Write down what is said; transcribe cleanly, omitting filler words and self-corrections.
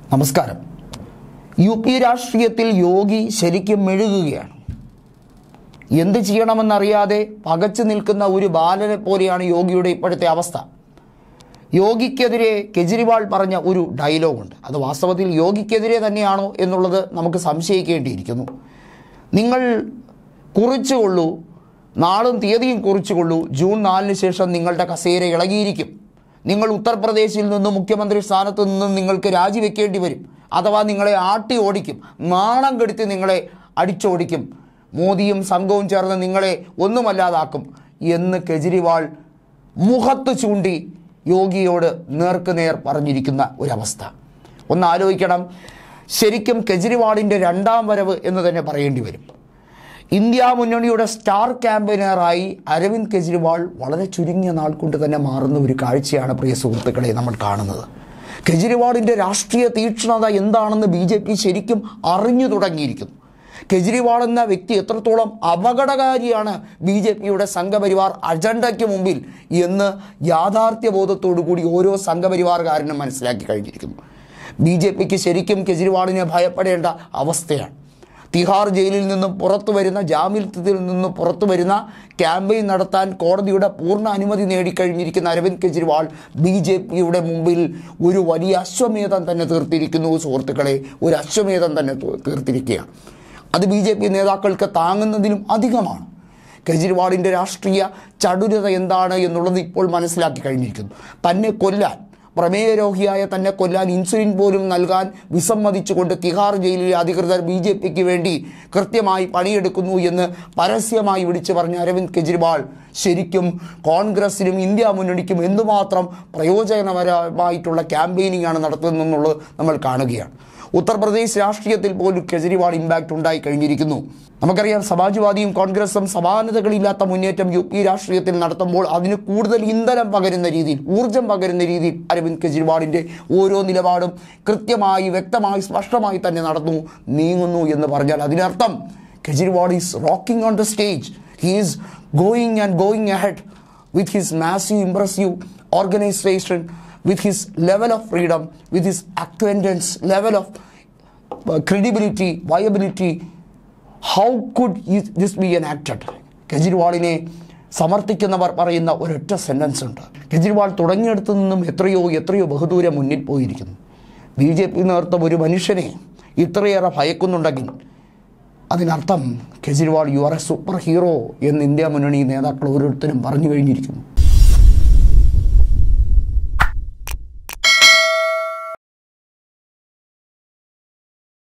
നമസ്കാരം. യു.പി. രാഷ്ട്രീയത്തിൽ യോഗി ശരിക്കും മെഴുകുകയാണ്. എന്ത് ചെയ്യണമെന്നറിയാതെ പകച്ചു നിൽക്കുന്ന ഒരു ബാലനെ പോലെയാണ് യോഗിയുടെ ഇപ്പോഴത്തെ അവസ്ഥ. യോഗിക്കെതിരെ കെജ്രിവാൾ പറഞ്ഞ ഒരു ഡയലോഗുണ്ട്. അത് വാസ്തവത്തിൽ യോഗിക്കെതിരെ തന്നെയാണോ എന്നുള്ളത് നമുക്ക് സംശയിക്കേണ്ടിയിരിക്കുന്നു. നിങ്ങൾ കുറിച്ചുകൊള്ളൂ, നാളും തീയതിയും കുറിച്ചുകൊള്ളൂ, ജൂൺ 4 ശേഷം നിങ്ങളുടെ കസേര ഇളകിയിരിക്കും. നിങ്ങൾ ഉത്തർപ്രദേശിൽ നിന്നും മുഖ്യമന്ത്രി സ്ഥാനത്ത് നിന്നും നിങ്ങൾക്ക് രാജിവെക്കേണ്ടി വരും. അഥവാ നിങ്ങളെ ആട്ടി ഓടിക്കും, നാണം കെടുത്തി നിങ്ങളെ അടിച്ചോടിക്കും. മോദിയും സംഘവും ചേർന്ന് നിങ്ങളെ ഒന്നുമല്ലാതാക്കും എന്ന് കെജ്രിവാൾ മുഖത്ത് ചൂണ്ടി യോഗിയോട് നേർക്കുനേർ പറഞ്ഞിരിക്കുന്ന ഒരവസ്ഥ ഒന്ന് ആലോചിക്കണം. ശരിക്കും കെജ്രിവാളിൻ്റെ രണ്ടാം വരവ് എന്ന് തന്നെ പറയേണ്ടി വരും. ഇന്ത്യ മുന്നണിയുടെ സ്റ്റാർ ക്യാമ്പയിനറായി അരവിന്ദ് കെജ്രിവാൾ വളരെ ചുരുങ്ങിയ നാൾ കൊണ്ട് തന്നെ മാറുന്ന ഒരു കാഴ്ചയാണ് പ്രിയ സുഹൃത്തുക്കളെ നമ്മൾ കാണുന്നത്. കെജ്രിവാളിൻ്റെ രാഷ്ട്രീയ തീക്ഷ്ണത എന്താണെന്ന് BJP ശരിക്കും അറിഞ്ഞു തുടങ്ങിയിരിക്കുന്നു. കെജ്രിവാൾ എന്ന വ്യക്തി എത്രത്തോളം അപകടകാരിയാണ് BJPയുടെ സംഘപരിവാർ അജണ്ടയ്ക്ക് മുമ്പിൽ എന്ന് യാഥാർത്ഥ്യബോധത്തോടു കൂടി ഓരോ സംഘപരിവാറുകാരനും മനസ്സിലാക്കി കഴിഞ്ഞിരിക്കുന്നു. BJPക്ക് ശരിക്കും കെജ്രിവാളിനെ ഭയപ്പെടേണ്ട അവസ്ഥയാണ്. തിഹാർ ജയിലിൽ നിന്നും പുറത്തു വരുന്ന, ജാമ്യത്തിൽ നിന്നും പുറത്തു വരുന്ന, ക്യാമ്പയിൻ നടത്താൻ കോടതിയുടെ പൂർണ്ണ അനുമതി നേടിക്കഴിഞ്ഞിരിക്കുന്ന അരവിന്ദ് കെജ്രിവാൾ BJPയുടെ മുമ്പിൽ ഒരു വലിയ അശ്വമേധം തന്നെ തീർത്തിരിക്കുന്നു. സുഹൃത്തുക്കളെ, ഒരു അശ്വമേധം തന്നെ തീർത്തിരിക്കുകയാണ്. അത് BJP നേതാക്കൾക്ക് താങ്ങുന്നതിലും അധികമാണ്. കെജ്രിവാളിൻ്റെ രാഷ്ട്രീയ ചടുലത എന്താണ് എന്നുള്ളത് ഇപ്പോൾ മനസ്സിലാക്കി കഴിഞ്ഞിരിക്കുന്നു. തന്നെ കൊല്ലാൻ, പ്രമേയരോഗിയായ തന്നെ കൊല്ലാൻ ഇൻസുലിൻ പോലും നൽകാൻ വിസമ്മതിച്ചുകൊണ്ട് തിഹാർ ജയിലിലെ അധികൃതർ BJPക്ക് വേണ്ടി കൃത്യമായി പണിയെടുക്കുന്നു എന്ന് പരസ്യമായി വിളിച്ചു പറഞ്ഞ അരവിന്ദ് കെജ്രിവാൾ ശരിക്കും കോൺഗ്രസിനും ഇന്ത്യ മുന്നണിക്കും എന്തുമാത്രം പ്രയോജനകരമായിട്ടുള്ള ക്യാമ്പയിനിങ് ആണ് നടത്തുന്നതെന്നുള്ളത് നമ്മൾ കാണുകയാണ്. ഉത്തർപ്രദേശ് രാഷ്ട്രീയത്തിൽ പോലും കെജ്രിവാൾ ഇമ്പാക്റ്റ് ഉണ്ടായി കഴിഞ്ഞിരിക്കുന്നു. നമുക്കറിയാം, സമാജ്വാദിയും കോൺഗ്രസും സമാനതകളില്ലാത്ത മുന്നേറ്റം UP രാഷ്ട്രീയത്തിൽ നടത്തുമ്പോൾ അതിന് കൂടുതൽ ഇന്ധനം പകരുന്ന രീതിയിൽ, ഊർജം പകരുന്ന രീതിയിൽ അരവിന്ദ് കെജ്രിവാളിൻ്റെ ഓരോ നിലപാടും കൃത്യമായി, വ്യക്തമായി, സ്പഷ്ടമായി തന്നെ നീങ്ങുന്നു എന്ന് പറഞ്ഞാൽ അതിനർത്ഥം Kejriwal is rocking on the stage. He is going ahead with his massive, impressive organization, with his level of freedom, with his acquaintance, level of credibility, viability. How could this be enacted? കെജ്രിവാളിനെ സമർത്ഥിക്കുന്നവർ പറയുന്ന ഒരൊറ്റ sentence ഉണ്ട്. കെജ്രിവാൾ തുടങ്ങിയെടുത്തു നിന്നും എത്രയോ ബഹുദൂരം മുന്നിൽ പോയിരിക്കുന്നു. BJP നേതൃത്വം ഒരു മനുഷ്യനെ ഇത്രയേറെ ഭയക്കുന്നുണ്ടെങ്കിൽ അതിനർത്ഥം Kejriwal you are a super hero എന്ന് ഇന്ത്യ മുന്നണി നേതാക്കൾ ഓരോരുത്തരും പറഞ്ഞു കഴിഞ്ഞിരിക്കുന്നു.